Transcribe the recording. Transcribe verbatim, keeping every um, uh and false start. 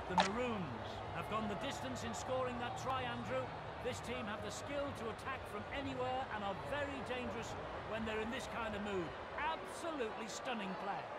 The Maroons have gone the distance in scoring that try, Andrew. This team have the skill to attack from anywhere and are very dangerous when they're in this kind of mood. Absolutely stunning play.